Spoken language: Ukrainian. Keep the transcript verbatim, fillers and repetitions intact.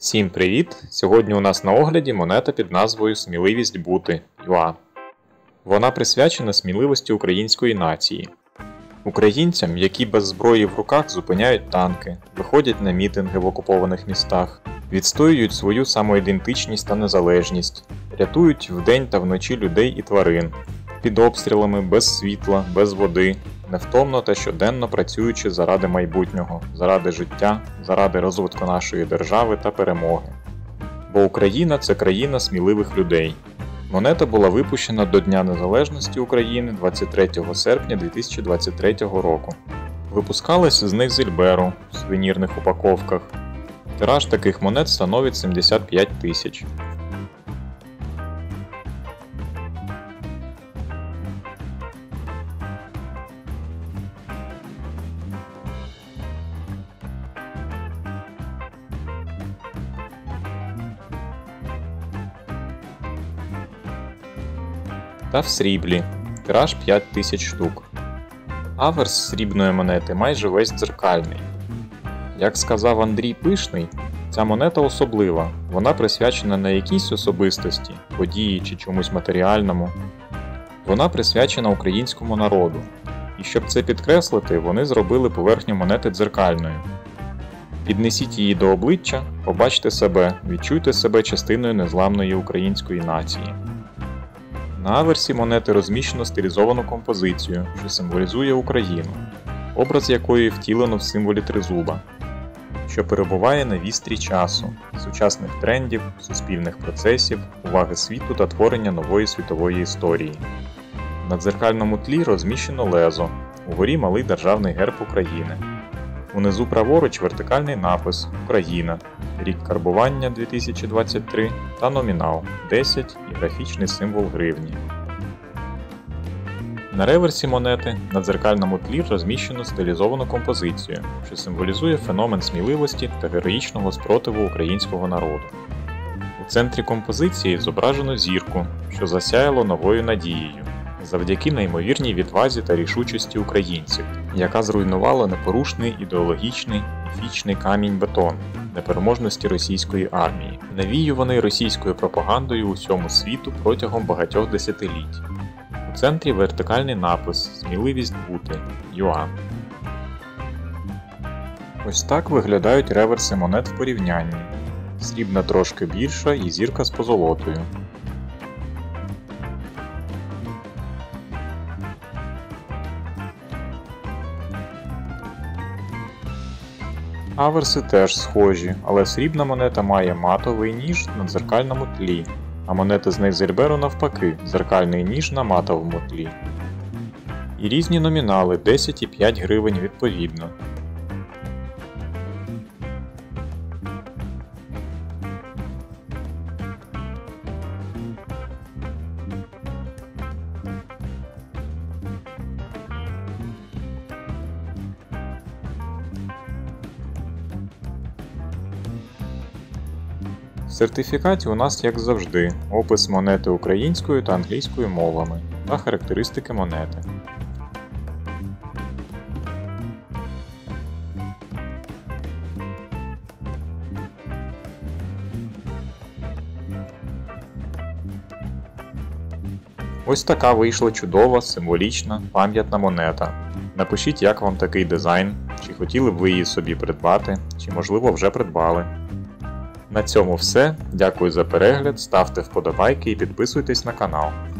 Всім привіт! Сьогодні у нас на огляді монета під назвою «Сміливість бути» ю а. Вона присвячена сміливості української нації. Українцям, які без зброї в руках зупиняють танки, виходять на мітинги в окупованих містах, відстоюють свою самоідентичність та незалежність, рятують вдень та вночі людей і тварин, під обстрілами, без світла, без води, невтомно та щоденно працюючи заради майбутнього, заради життя, заради розвитку нашої держави та перемоги. Бо Україна – це країна сміливих людей. Монета була випущена до Дня Незалежності України двадцять третього серпня дві тисячі двадцять третього року. Випускалась з Нейзильберу в сувенірних упаковках. Тираж таких монет становить сімдесят п'ять тисяч. Та в сріблі. Тираж п'ять тисяч штук. Аверс срібної монети майже весь дзеркальний. Як сказав Андрій Пишний, ця монета особлива, вона присвячена не якійсь особистості, події чи чомусь матеріальному. Вона присвячена українському народу. І щоб це підкреслити, вони зробили поверхню монети дзеркальною. Піднесіть її до обличчя, побачте себе, відчуйте себе частиною незламної української нації. На аверсі монети розміщено стилізовану композицію, що символізує Україну, образ якої втілено в символі тризуба, що перебуває на вістрі часу, сучасних трендів, суспільних процесів, уваги світу та творення нової світової історії. На дзеркальному тлі розміщено лезо, угорі малий державний герб України. Унизу праворуч вертикальний напис «Україна», рік карбування дві тисячі двадцять три та номінал десять і графічний символ гривні. На реверсі монети на дзеркальному тлі розміщено стилізовану композицію, що символізує феномен сміливості та героїчного спротиву українського народу. У центрі композиції зображено зірку, що засяяло новою надією, завдяки неймовірній відвазі та рішучості українців, яка зруйнувала непорушний ідеологічний міфічний камінь-бетон непереможності російської армії, навіюваний російською пропагандою усьому світу протягом багатьох десятиліть. У центрі вертикальний напис «Сміливість бути» ю а. Ось так виглядають реверси монет в порівнянні. Срібна трошки більша і зірка з позолотою. Аверси теж схожі, але срібна монета має матовий ніж на дзеркальному тлі, а монети з Нейзильберу навпаки, дзеркальний ніж на матовому тлі. І різні номінали десять і п'ять гривень відповідно. В сертифікаті у нас, як завжди, опис монети українською та англійською мовами та характеристики монети. Ось така вийшла чудова, символічна, пам'ятна монета. Напишіть, як вам такий дизайн, чи хотіли б ви її собі придбати, чи можливо вже придбали. На цьому все, дякую за перегляд, ставте вподобайки і підписуйтесь на канал.